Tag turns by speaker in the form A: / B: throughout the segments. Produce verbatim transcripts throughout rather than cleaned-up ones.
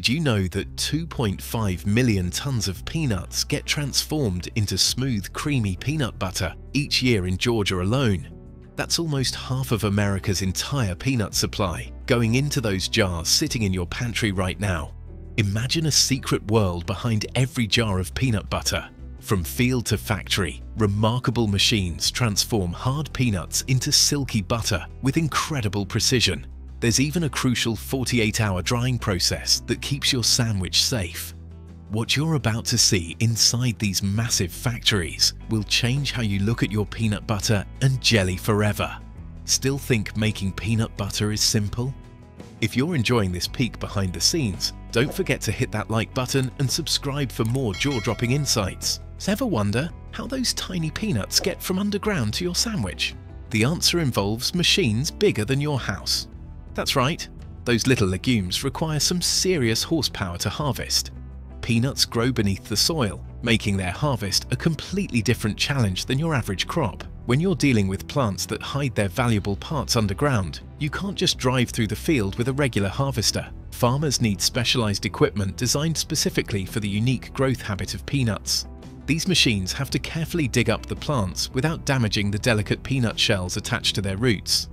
A: Did you know that two point five million tons of peanuts get transformed into smooth, creamy peanut butter each year in Georgia alone? That's almost half of America's entire peanut supply going into those jars sitting in your pantry right now. Imagine a secret world behind every jar of peanut butter. From field to factory, remarkable machines transform hard peanuts into silky butter with incredible precision. There's even a crucial forty-eight hour drying process that keeps your sandwich safe. What you're about to see inside these massive factories will change how you look at your peanut butter and jelly forever. Still think making peanut butter is simple? If you're enjoying this peek behind the scenes, don't forget to hit that like button and subscribe for more jaw-dropping insights. Ever wonder how those tiny peanuts get from underground to your sandwich? The answer involves machines bigger than your house. That's right, those little legumes require some serious horsepower to harvest. Peanuts grow beneath the soil, making their harvest a completely different challenge than your average crop. When you're dealing with plants that hide their valuable parts underground, you can't just drive through the field with a regular harvester. Farmers need specialized equipment designed specifically for the unique growth habit of peanuts. These machines have to carefully dig up the plants without damaging the delicate peanut shells attached to their roots.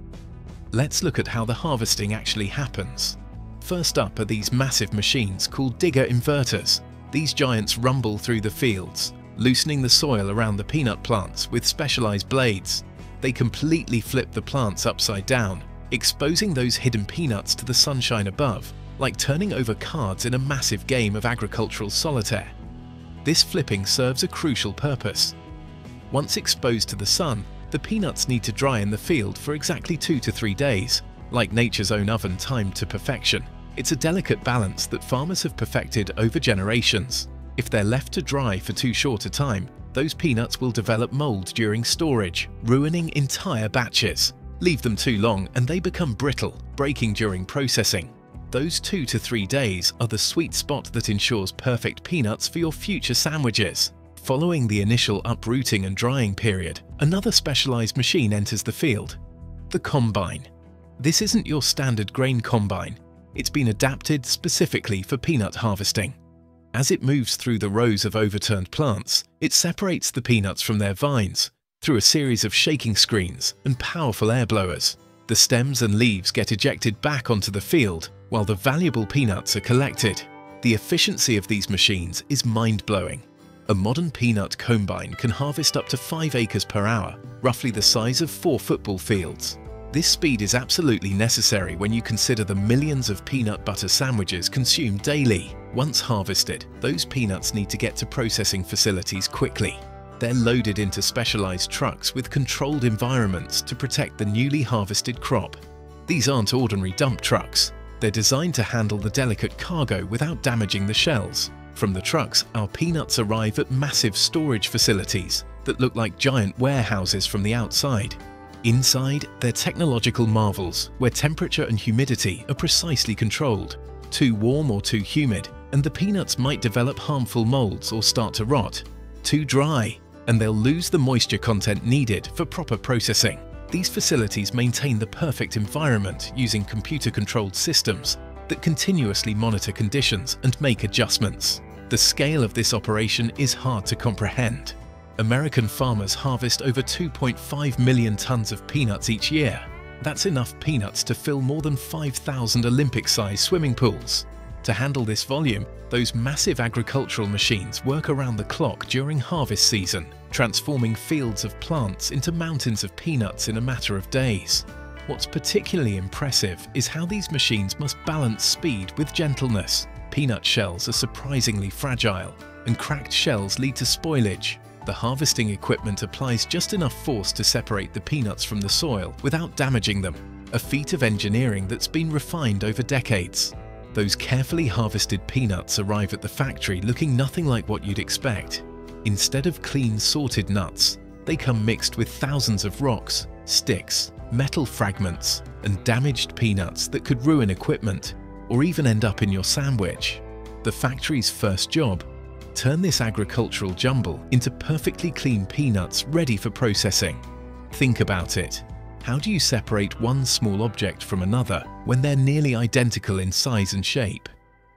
A: Let's look at how the harvesting actually happens. First up are these massive machines called digger inverters. These giants rumble through the fields, loosening the soil around the peanut plants with specialized blades. They completely flip the plants upside down, exposing those hidden peanuts to the sunshine above, like turning over cards in a massive game of agricultural solitaire. This flipping serves a crucial purpose. Once exposed to the sun, the peanuts need to dry in the field for exactly two to three days, like nature's own oven timed to perfection. It's a delicate balance that farmers have perfected over generations. If they're left to dry for too short a time, those peanuts will develop mold during storage, ruining entire batches. Leave them too long and they become brittle, breaking during processing. Those two to three days are the sweet spot that ensures perfect peanuts for your future sandwiches. Following the initial uprooting and drying period, another specialized machine enters the field: the combine. This isn't your standard grain combine. It's been adapted specifically for peanut harvesting. As it moves through the rows of overturned plants, it separates the peanuts from their vines through a series of shaking screens and powerful air blowers. The stems and leaves get ejected back onto the field while the valuable peanuts are collected. The efficiency of these machines is mind-blowing. A modern peanut combine can harvest up to five acres per hour, roughly the size of four football fields. This speed is absolutely necessary when you consider the millions of peanut butter sandwiches consumed daily. Once harvested, those peanuts need to get to processing facilities quickly. They're loaded into specialized trucks with controlled environments to protect the newly harvested crop. These aren't ordinary dump trucks. They're designed to handle the delicate cargo without damaging the shells. From the trucks, our peanuts arrive at massive storage facilities that look like giant warehouses from the outside. Inside, they're technological marvels where temperature and humidity are precisely controlled. Too warm or too humid, and the peanuts might develop harmful molds or start to rot. Too dry, and they'll lose the moisture content needed for proper processing. These facilities maintain the perfect environment using computer-controlled systems that continuously monitor conditions and make adjustments. The scale of this operation is hard to comprehend. American farmers harvest over two point five million tons of peanuts each year. That's enough peanuts to fill more than five thousand Olympic-sized swimming pools. To handle this volume, those massive agricultural machines work around the clock during harvest season, transforming fields of plants into mountains of peanuts in a matter of days. What's particularly impressive is how these machines must balance speed with gentleness. Peanut shells are surprisingly fragile, and cracked shells lead to spoilage. The harvesting equipment applies just enough force to separate the peanuts from the soil without damaging them, a feat of engineering that's been refined over decades. Those carefully harvested peanuts arrive at the factory looking nothing like what you'd expect. Instead of clean, sorted nuts, they come mixed with thousands of rocks, sticks, metal fragments, and damaged peanuts that could ruin equipment or even end up in your sandwich. The factory's first job: turn this agricultural jumble into perfectly clean peanuts ready for processing. Think about it. How do you separate one small object from another when they're nearly identical in size and shape?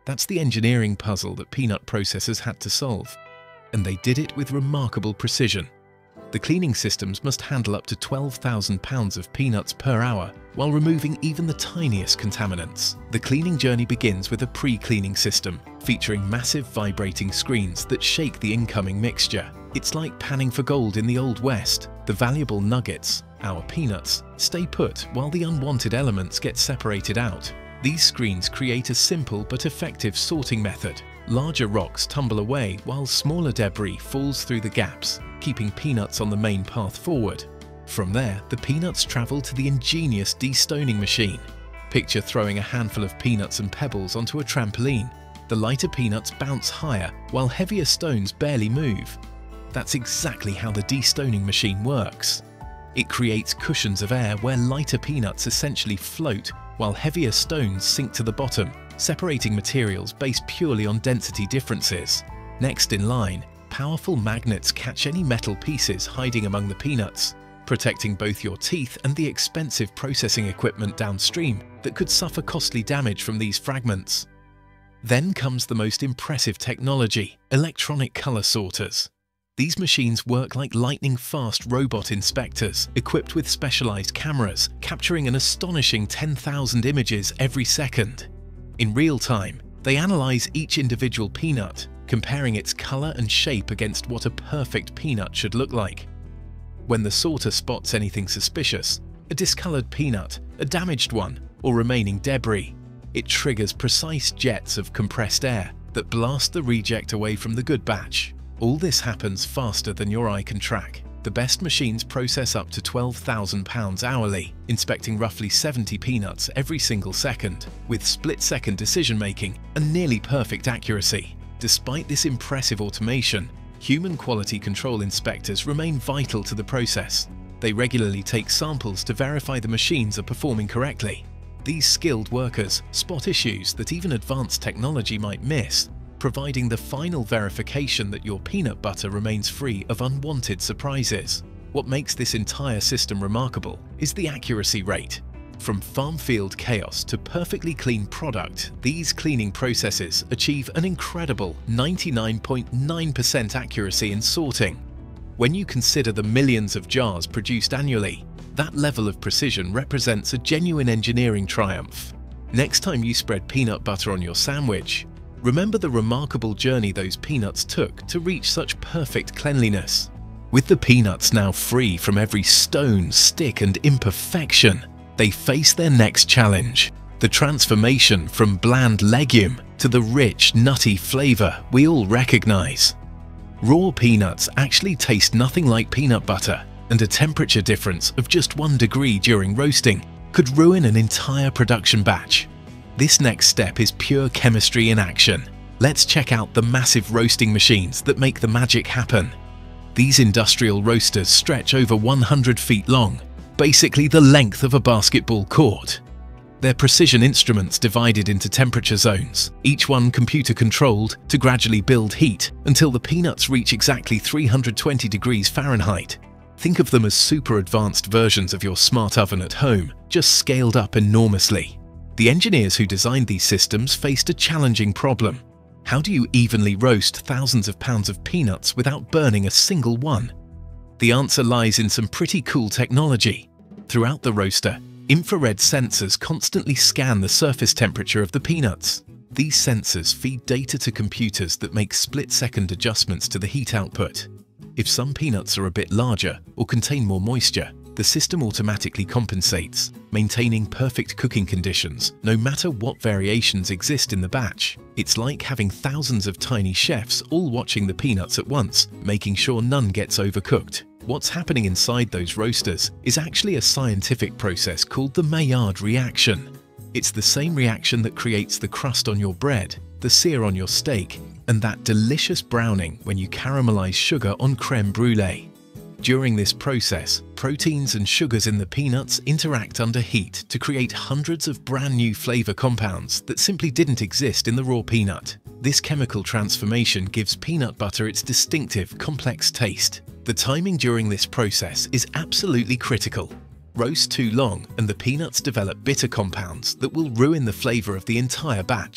A: That's the engineering puzzle that peanut processors had to solve. And they did it with remarkable precision. The cleaning systems must handle up to twelve thousand pounds of peanuts per hour while removing even the tiniest contaminants. The cleaning journey begins with a pre-cleaning system featuring massive vibrating screens that shake the incoming mixture. It's like panning for gold in the Old West. The valuable nuggets, our peanuts, stay put while the unwanted elements get separated out. These screens create a simple but effective sorting method. Larger rocks tumble away while smaller debris falls through the gaps, keeping peanuts on the main path forward. From there, the peanuts travel to the ingenious destoning machine. Picture throwing a handful of peanuts and pebbles onto a trampoline. The lighter peanuts bounce higher while heavier stones barely move. That's exactly how the destoning machine works. It creates cushions of air where lighter peanuts essentially float while heavier stones sink to the bottom, separating materials based purely on density differences. Next in line, powerful magnets catch any metal pieces hiding among the peanuts, protecting both your teeth and the expensive processing equipment downstream that could suffer costly damage from these fragments. Then comes the most impressive technology, electronic color sorters. These machines work like lightning-fast robot inspectors, equipped with specialized cameras, capturing an astonishing ten thousand images every second. In real time, they analyze each individual peanut, comparing its color and shape against what a perfect peanut should look like. When the sorter spots anything suspicious, a discolored peanut, a damaged one, or remaining debris, it triggers precise jets of compressed air that blast the reject away from the good batch. All this happens faster than your eye can track. The best machines process up to twelve thousand pounds hourly, inspecting roughly seventy peanuts every single second, with split-second decision-making and nearly perfect accuracy. Despite this impressive automation, human quality control inspectors remain vital to the process. They regularly take samples to verify the machines are performing correctly. These skilled workers spot issues that even advanced technology might miss, providing the final verification that your peanut butter remains free of unwanted surprises. What makes this entire system remarkable is the accuracy rate. From farm field chaos to perfectly clean product, these cleaning processes achieve an incredible ninety-nine point nine percent accuracy in sorting. When you consider the millions of jars produced annually, that level of precision represents a genuine engineering triumph. Next time you spread peanut butter on your sandwich, remember the remarkable journey those peanuts took to reach such perfect cleanliness. With the peanuts now free from every stone, stick, and imperfection, they face their next challenge: the transformation from bland legume to the rich, nutty flavor we all recognize. Raw peanuts actually taste nothing like peanut butter, and a temperature difference of just one degree during roasting could ruin an entire production batch. This next step is pure chemistry in action. Let's check out the massive roasting machines that make the magic happen. These industrial roasters stretch over one hundred feet long, basically the length of a basketball court. They're precision instruments divided into temperature zones, each one computer controlled to gradually build heat until the peanuts reach exactly three hundred twenty degrees Fahrenheit. Think of them as super advanced versions of your smart oven at home, just scaled up enormously. The engineers who designed these systems faced a challenging problem. How do you evenly roast thousands of pounds of peanuts without burning a single one? The answer lies in some pretty cool technology. Throughout the roaster, infrared sensors constantly scan the surface temperature of the peanuts. These sensors feed data to computers that make split-second adjustments to the heat output. If some peanuts are a bit larger or contain more moisture, the system automatically compensates, maintaining perfect cooking conditions no matter what variations exist in the batch. It's like having thousands of tiny chefs all watching the peanuts at once, making sure none gets overcooked. What's happening inside those roasters is actually a scientific process called the Maillard reaction. It's the same reaction that creates the crust on your bread, the sear on your steak, and that delicious browning when you caramelize sugar on crème brûlée. During this process, proteins and sugars in the peanuts interact under heat to create hundreds of brand new flavor compounds that simply didn't exist in the raw peanut. This chemical transformation gives peanut butter its distinctive, complex taste. The timing during this process is absolutely critical. Roast too long and the peanuts develop bitter compounds that will ruin the flavor of the entire batch.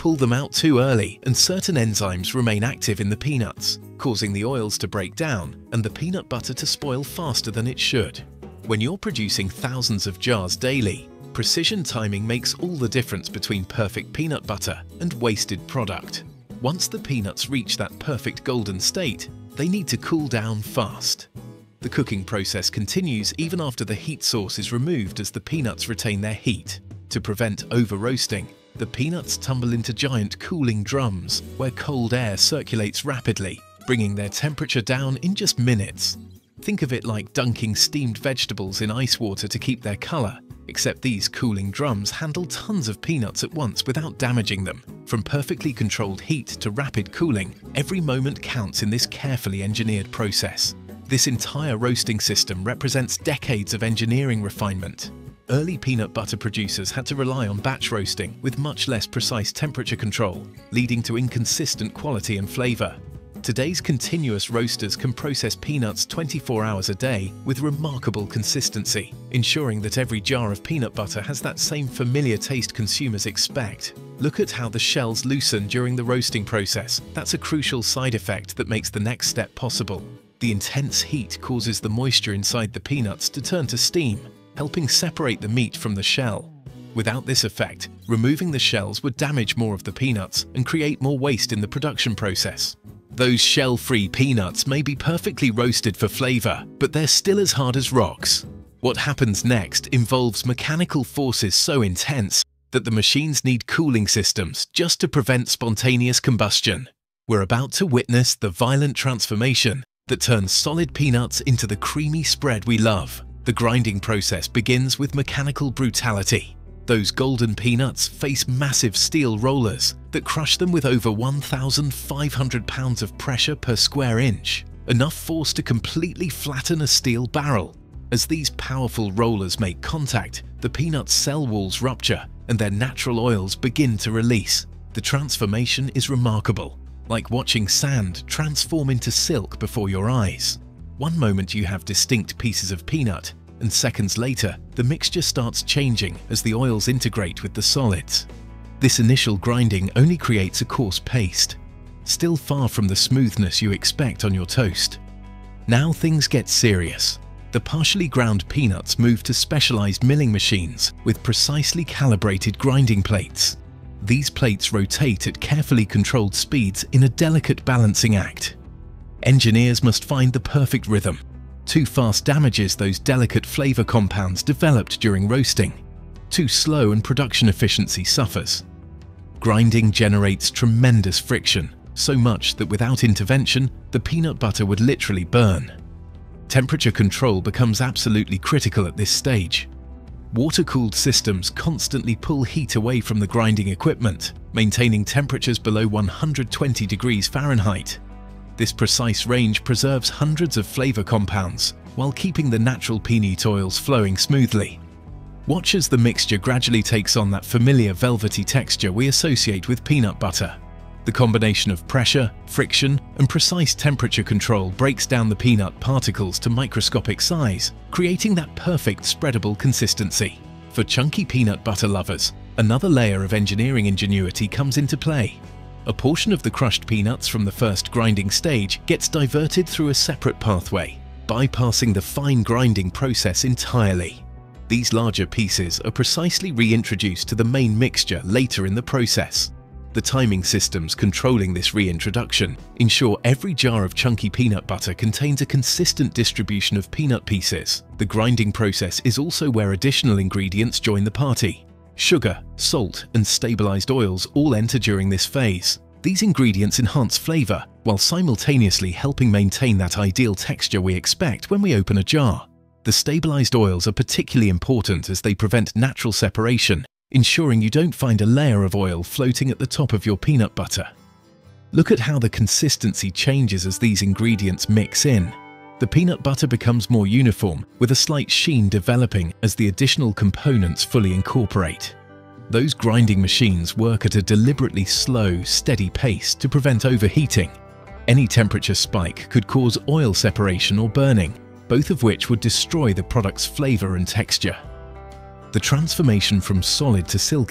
A: pull them out too early and certain enzymes remain active in the peanuts, causing the oils to break down and the peanut butter to spoil faster than it should. When you're producing thousands of jars daily, precision timing makes all the difference between perfect peanut butter and wasted product. Once the peanuts reach that perfect golden state, they need to cool down fast. The cooking process continues even after the heat source is removed as the peanuts retain their heat. To prevent over-roasting, the peanuts tumble into giant cooling drums where cold air circulates rapidly, bringing their temperature down in just minutes. Think of it like dunking steamed vegetables in ice water to keep their color, except these cooling drums handle tons of peanuts at once without damaging them. From perfectly controlled heat to rapid cooling, every moment counts in this carefully engineered process. This entire roasting system represents decades of engineering refinement. Early peanut butter producers had to rely on batch roasting with much less precise temperature control, leading to inconsistent quality and flavor. Today's continuous roasters can process peanuts twenty-four hours a day with remarkable consistency, ensuring that every jar of peanut butter has that same familiar taste consumers expect. Look at how the shells loosen during the roasting process. That's a crucial side effect that makes the next step possible. The intense heat causes the moisture inside the peanuts to turn to steam, helping separate the meat from the shell. Without this effect, removing the shells would damage more of the peanuts and create more waste in the production process. Those shell-free peanuts may be perfectly roasted for flavor, but they're still as hard as rocks. What happens next involves mechanical forces so intense that the machines need cooling systems just to prevent spontaneous combustion. We're about to witness the violent transformation that turns solid peanuts into the creamy spread we love. The grinding process begins with mechanical brutality. Those golden peanuts face massive steel rollers that crush them with over one thousand five hundred pounds of pressure per square inch, enough force to completely flatten a steel barrel. As these powerful rollers make contact, the peanut cell walls rupture and their natural oils begin to release. The transformation is remarkable, like watching sand transform into silk before your eyes. One moment you have distinct pieces of peanut, and seconds later, the mixture starts changing as the oils integrate with the solids. This initial grinding only creates a coarse paste, still far from the smoothness you expect on your toast. Now things get serious. The partially ground peanuts move to specialized milling machines with precisely calibrated grinding plates. These plates rotate at carefully controlled speeds in a delicate balancing act. Engineers must find the perfect rhythm. Too fast damages those delicate flavor compounds developed during roasting. Too slow and production efficiency suffers. Grinding generates tremendous friction, so much that without intervention, the peanut butter would literally burn. Temperature control becomes absolutely critical at this stage. Water-cooled systems constantly pull heat away from the grinding equipment, maintaining temperatures below one hundred twenty degrees Fahrenheit. This precise range preserves hundreds of flavor compounds while keeping the natural peanut oils flowing smoothly. Watch as the mixture gradually takes on that familiar velvety texture we associate with peanut butter. The combination of pressure, friction, and precise temperature control breaks down the peanut particles to microscopic size, creating that perfect spreadable consistency. For chunky peanut butter lovers, another layer of engineering ingenuity comes into play. A portion of the crushed peanuts from the first grinding stage gets diverted through a separate pathway, bypassing the fine grinding process entirely. These larger pieces are precisely reintroduced to the main mixture later in the process. The timing systems controlling this reintroduction ensure every jar of chunky peanut butter contains a consistent distribution of peanut pieces. The grinding process is also where additional ingredients join the party. Sugar, salt, and stabilized oils all enter during this phase. These ingredients enhance flavor while simultaneously helping maintain that ideal texture we expect when we open a jar. The stabilized oils are particularly important as they prevent natural separation, ensuring you don't find a layer of oil floating at the top of your peanut butter. Look at how the consistency changes as these ingredients mix in. The peanut butter becomes more uniform, with a slight sheen developing as the additional components fully incorporate. Those grinding machines work at a deliberately slow, steady pace to prevent overheating. Any temperature spike could cause oil separation or burning, both of which would destroy the product's flavor and texture. The transformation from solid to silky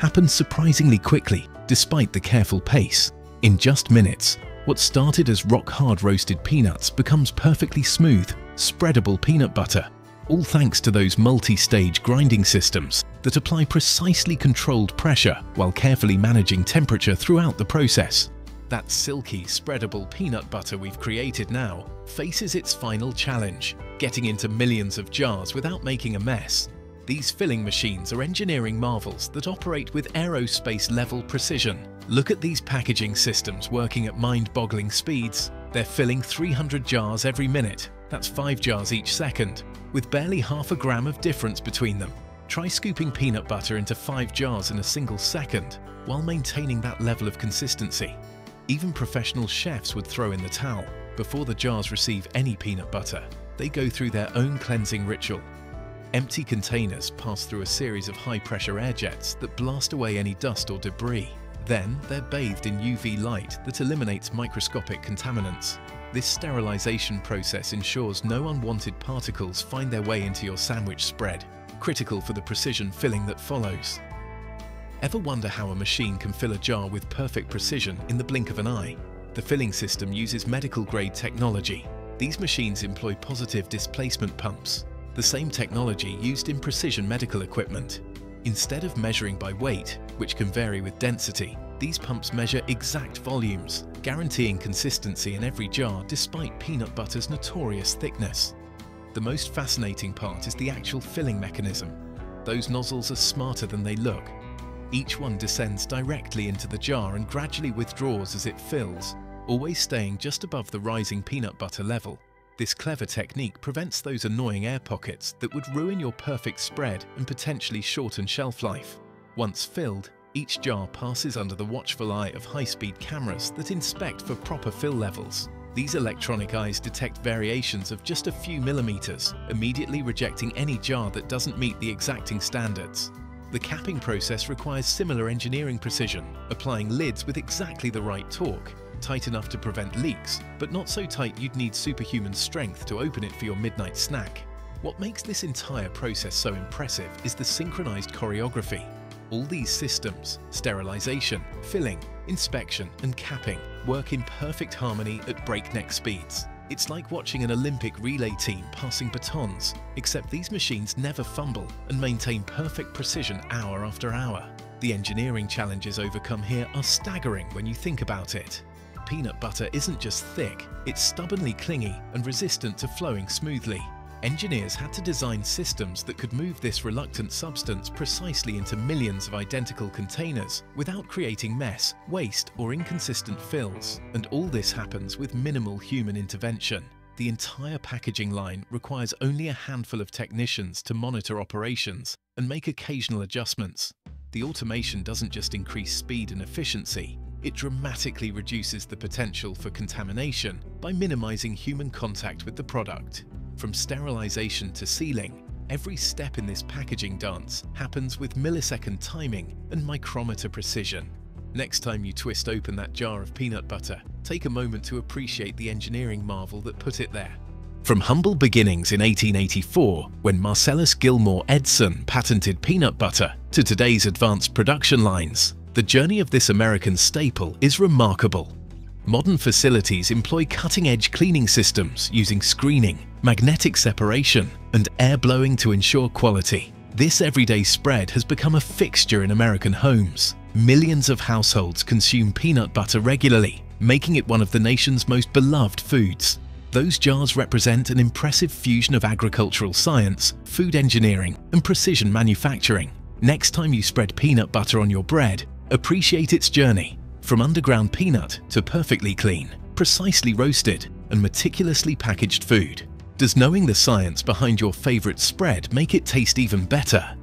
A: happens surprisingly quickly despite the careful pace. In just minutes, what started as rock-hard roasted peanuts becomes perfectly smooth, spreadable peanut butter, all thanks to those multi-stage grinding systems that apply precisely controlled pressure while carefully managing temperature throughout the process. That silky, spreadable peanut butter we've created now faces its final challenge, getting into millions of jars without making a mess. These filling machines are engineering marvels that operate with aerospace-level precision. Look at these packaging systems working at mind-boggling speeds. They're filling three hundred jars every minute. That's five jars each second, with barely half a gram of difference between them. Try scooping peanut butter into five jars in a single second while maintaining that level of consistency. Even professional chefs would throw in the towel. Before the jars receive any peanut butter, they go through their own cleansing ritual. Empty containers pass through a series of high-pressure air jets that blast away any dust or debris. Then they're bathed in U V light that eliminates microscopic contaminants. This sterilization process ensures no unwanted particles find their way into your sandwich spread, critical for the precision filling that follows. Ever wonder how a machine can fill a jar with perfect precision in the blink of an eye? The filling system uses medical-grade technology. These machines employ positive displacement pumps, the same technology used in precision medical equipment. Instead of measuring by weight, which can vary with density, these pumps measure exact volumes, guaranteeing consistency in every jar despite peanut butter's notorious thickness. The most fascinating part is the actual filling mechanism. Those nozzles are smarter than they look. Each one descends directly into the jar and gradually withdraws as it fills, always staying just above the rising peanut butter level. This clever technique prevents those annoying air pockets that would ruin your perfect spread and potentially shorten shelf life. Once filled, each jar passes under the watchful eye of high-speed cameras that inspect for proper fill levels. These electronic eyes detect variations of just a few millimeters, immediately rejecting any jar that doesn't meet the exacting standards. The capping process requires similar engineering precision, applying lids with exactly the right torque, tight enough to prevent leaks, but not so tight you'd need superhuman strength to open it for your midnight snack. What makes this entire process so impressive is the synchronized choreography. All these systems, sterilization, filling, inspection, and capping, work in perfect harmony at breakneck speeds. It's like watching an Olympic relay team passing batons, except these machines never fumble and maintain perfect precision hour after hour. The engineering challenges overcome here are staggering when you think about it. Peanut butter isn't just thick, it's stubbornly clingy and resistant to flowing smoothly. Engineers had to design systems that could move this reluctant substance precisely into millions of identical containers without creating mess, waste, or inconsistent fills. And all this happens with minimal human intervention. The entire packaging line requires only a handful of technicians to monitor operations and make occasional adjustments. The automation doesn't just increase speed and efficiency, it dramatically reduces the potential for contamination by minimizing human contact with the product. From sterilization to sealing, every step in this packaging dance happens with millisecond timing and micrometer precision. Next time you twist open that jar of peanut butter, take a moment to appreciate the engineering marvel that put it there. From humble beginnings in eighteen eighty-four, when Marcellus Gilmore Edson patented peanut butter, to today's advanced production lines, the journey of this American staple is remarkable. Modern facilities employ cutting-edge cleaning systems using screening, magnetic separation, and air blowing to ensure quality. This everyday spread has become a fixture in American homes. Millions of households consume peanut butter regularly, making it one of the nation's most beloved foods. Those jars represent an impressive fusion of agricultural science, food engineering, and precision manufacturing. Next time you spread peanut butter on your bread, appreciate its journey. From underground peanut to perfectly clean, precisely roasted, and meticulously packaged food. Does knowing the science behind your favorite spread make it taste even better?